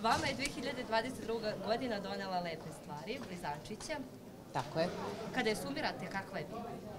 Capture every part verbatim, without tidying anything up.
Vama je dve hiljade dvadeset druga. godina donela lepe stvari, blizančića. Tako je. Kada je sumirate, kakva je bila?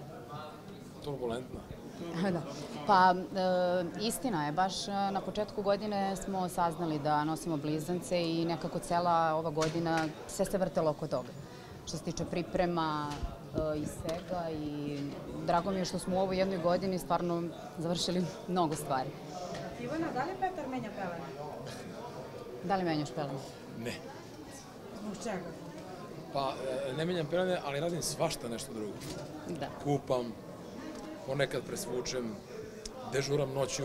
Turbulentna. Da. Pa, e, istina je, baš na početku godine smo saznali da nosimo blizance i nekako cela ova godina sve se vrtelo oko toga. Što se tiče priprema e, i svega i drago mi je što smo u ovoj jednoj godini stvarno završili mnogo stvari. Ivana, da li Petar menja pelene? Da li menjaš pelene? Ne. Zbog čega? Pa, ne menjam pelene, ali radim svašta nešto drugo. Da. Kupam, ponekad presvučem, dežuram noću.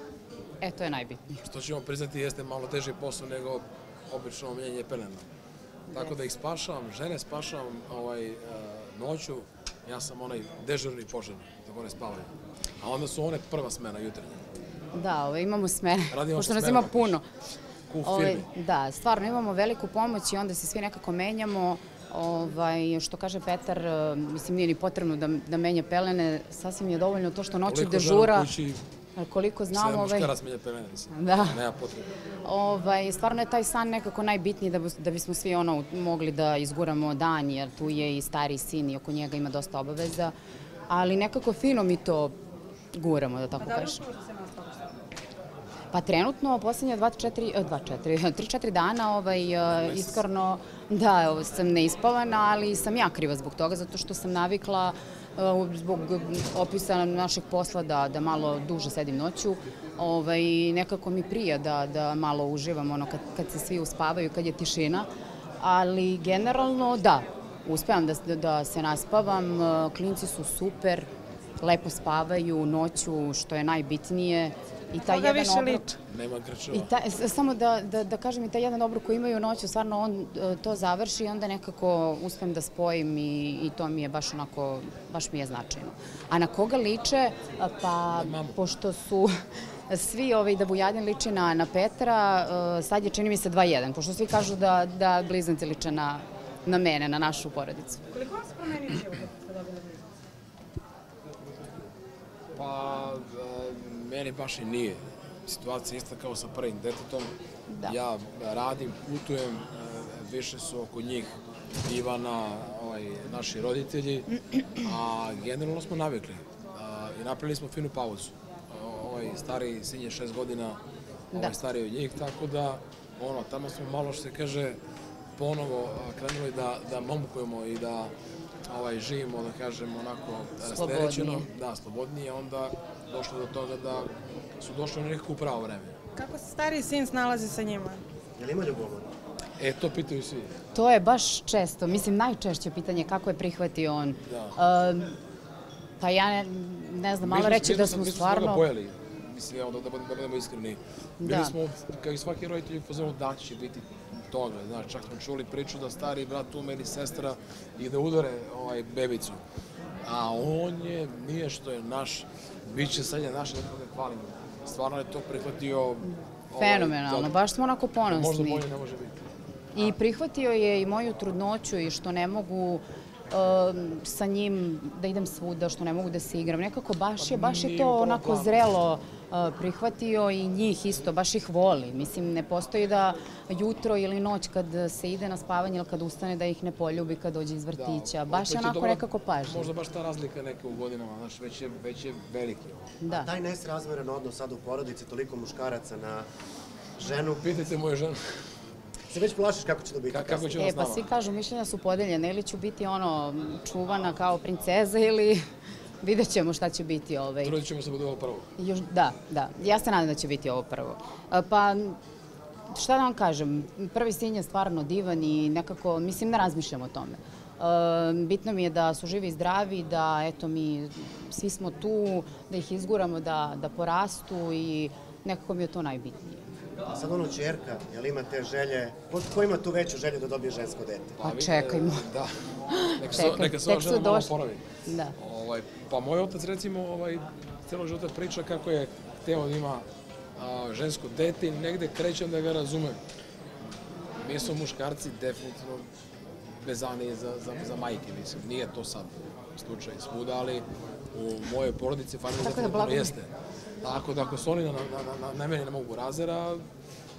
E, to je najbitnije. Što ćemo priznati jeste malo teži posao nego obično menjanje pelena. Tako da ih spašavam, žene spašavam ovaj, noću, ja sam onaj dežurni požarni, dok one spavaju. A onda su one prva smena jutarnja. Da, ovaj, imamo smene, Radimo pošto nas smena, ima puno. Ku Ovaj, firmi. da, stvarno imamo veliku pomoć i onda se svi nekako menjamo. Ovaj, što kaže Petar, mislim nije ni potrebno da, da menja pelene, sasvim je dovoljno to što noću Koliko dežura. žena u kući, Koliko znam, sedam ovaj, muškarac menja pelene, mislim. Da. Nema potrebe. Ovaj, stvarno je taj san nekako najbitniji da, bi- da bismo svi ono mogli da izguramo dan, jer tu je i stari sin i oko njega ima dosta obaveza, ali nekako fino mi to guramo, da tako A da li kažem. uspeš da se naspavaš? Pa trenutno, posljednje dva, četiri, dva, četiri, tri, četiri dana, ovaj, e, iskreno, da, evo, sam neispavana, ali sam ja kriva zbog toga, zato što sam navikla e, zbog opisa našeg posla da, da malo duže sedim noću. Ovaj, nekako mi prija da, da malo uživam ono kad, kad se svi uspavaju, kad je tišina, ali generalno da, uspevam da, da se naspavam, e, klinci su super, lepo spavaju noću, što je najbitnije. I taj Koga jedan više obrok, liči? Nema grčeva. i taj, s- samo da, da, da kažem i taj jedan obrok koji imaju noću, stvarno on e, to završi i onda nekako uspem da spojim i, i to mi je baš onako, baš mi je značajno. A na koga liče? A, Pa, mamu. pošto su svi ovaj, da Bujadin liči na, na Petra, e, sad je čini mi se dva jedan, pošto svi kažu da, da blizanci liče na, na mene, na našu porodicu. Koliko vam se promenio život kad ste dobili blizance? Pa, e, meni baš i nije. Situacija je ista kao sa prvim detetom. Da. Ja radim, putujem, e, više su oko njih Ivana, ovaj, naši roditelji, a generalno smo navikli. A, I napravili smo finu pauzu. A, Ovaj stari sin je šest godina, ovaj Da. stariji od njih, tako da, ono, tamo smo malo, što se kaže, ponovo a, krenuli da, da momkujemo i da ovaj, živimo, da kažem, onako rasterećeno, da, slobodnije, onda došlo do toga da su došli na nekako u pravo vreme. Kako se stariji sin snalazi sa njima? Je li ima ljubomora? E, to pitaju svi. To je baš često, mislim najčešće pitanje kako je prihvatio on. Da. Um, pa ja ne, ne znam, Mi malo smo- reći mi da smo- smo mi smo se stvarno... toga bojali. Mislim, evo, da, da, budemo- da budemo iskreni. Bili Da. smo, kao i svaki roditelj, u fazonu da će biti toga. Znači, čak smo čuli priču da stari brat umeri sestra i da udare ovaj, bebicu. A on je, nije što je naš, bit će sad je naš, da ga hvalimo. Stvarno je to prihvatio... ovaj, Fenomenalno, dobro. baš smo onako Možda ponosni. bolje ne može biti. I prihvatio je i moju trudnoću i što ne mogu um, sa njim da idem svuda, što ne mogu da se igram. Nekako baš je, baš je Nije u to prvom onako planu. zrelo uh, prihvatio i njih isto, baš ih voli. Mislim, ne postoji da jutro ili noć kad se ide na spavanje ili kad ustane da ih ne poljubi kad dođe iz vrtića. Baš je opet onako dobra- nekako pažnje. Možda baš ta razlika neka u godinama, znaš, već je, već je veliki. Da. Taj nesrazmeran odnos sad u porodici, toliko muškaraca na ženu, Pitajte moju ženu. se već plašiš kako će to biti? Ka- kako će E, nas pa nama? svi kažu, mišljenja su podeljene, ili ću biti ono, čuvana kao princeza ili vidjet ćemo šta će biti ovaj. Trudit ćemo se bude ovo prvo. Još, da, da. Ja se nadam da će biti ovo prvo. A, Pa, šta da vam kažem, prvi sin je stvarno divan i nekako, mislim, ne razmišljam o tome. E, bitno mi je da su živi i zdravi, da eto mi, svi smo tu, da ih izguramo, da, da porastu i nekako mi je to najbitnije. A sad ono čerka, je li ima te želje? Ko, ko ima tu veću želju da dobije žensko dete? Pa vi- čekajmo. Da. Neka se, Čekaj, neka se ova tek su žena malo došli. oporavi. Da. Ovaj, pa moj otac, recimo, ovaj, cijelo života priča kako je hteo da ima a, žensko dete i negde krećem da ga razumem. Mi smo muškarci definitivno vezani za, za, za majke, mislim. Nije to sad slučaj svuda, ali u mojoj porodici familije Tako da definitivno blago mi. jeste. Tako da ako su oni na, na, na, na mene ne mogu razera,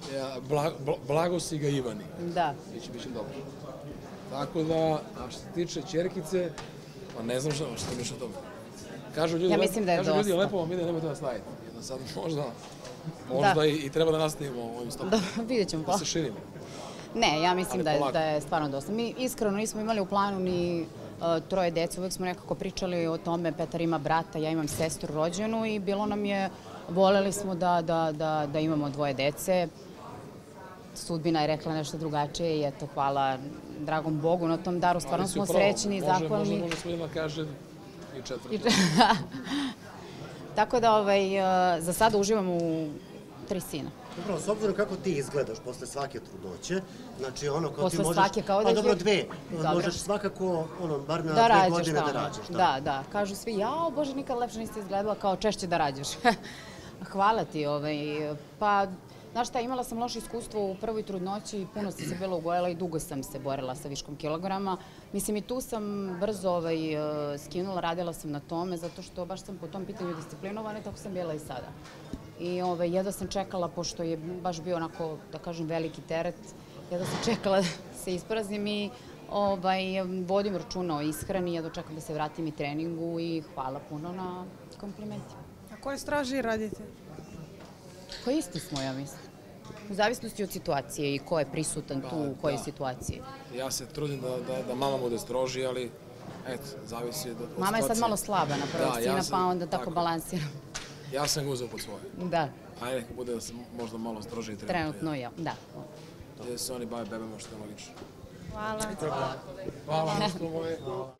Ja, bla, bla, blago si ga Ivani. Da. Biće, biće dobro. Tako da, a što se tiče ćerkice, pa ne znam šta, šta mi još o tome. Kažu ljudi, Ja mislim da je kažu ljudi, dosta. lepo vam ide, nemojte nas staviti. Jedno sad možda, možda Da. i, i treba da nastavimo ovim stopom. Da, vidjet ćemo Da pa. se širimo. Ne, ja mislim Ali da je, polako. da je stvarno dosta. Mi iskreno nismo imali u planu ni uh, troje dece, uvek smo nekako pričali o tome, Petar ima brata, ja imam sestru rođenu i bilo nam je, voleli smo da, da, da, da imamo dvoje dece. Sudbina je rekla nešto drugačije i eto, hvala dragom Bogu na tom daru, stvarno Ali si smo upravo. srećni i Može- zahvalni. Može, može svojima kaže i četvrto. I- Tako da ovaj, uh, za sada uživam u tri sina. Upravo, s obzirom kako ti izgledaš posle svake trudnoće, znači ono kao ti Posle možeš... svake, kao da Pa ih dobro, je- dve. Dobro. Možeš svakako, ono, bar na Da dve rađaš godine da tamo. rađaš. Da, da. Kažu svi, jao, Bože, nikad lepše niste izgledala, kao češće da rađaš. Hvala ti. Ovaj, pa, znaš šta, imala sam loše iskustvo u prvoj trudnoći, puno sam se bila ugojela i dugo sam se borila sa viškom kilograma. Mislim, i tu sam brzo ovaj, eh, skinula, radila sam na tome, zato što baš sam po tom pitanju disciplinovana i tako sam bila i sada. I ovaj, jedva sam čekala, pošto je baš bio onako, da kažem, veliki teret, jedva sam čekala da se ispraznim i ovaj, vodim računa o ishrani, jedva čekam da se vratim i treningu i hvala puno na komplimentima. A ko je strožiji roditelj? Pa isti smo, ja mislim. U zavisnosti od situacije i ko je prisutan tu, u kojoj da. situaciji. Ja se trudim da, da, da mama bude stroži, ali eto, zavisi od, od Mama je sad situacije. malo slaba na prvog Da, ja sina, sam- pa onda tako tako. balansiram. Ja sam ga uzeo pod svoje. Da, Ajde, neka bude da se možda malo strožiji trenutno ja, da. Gdje se oni bave bebama, što je logično. Hvala. Hvala, što moje.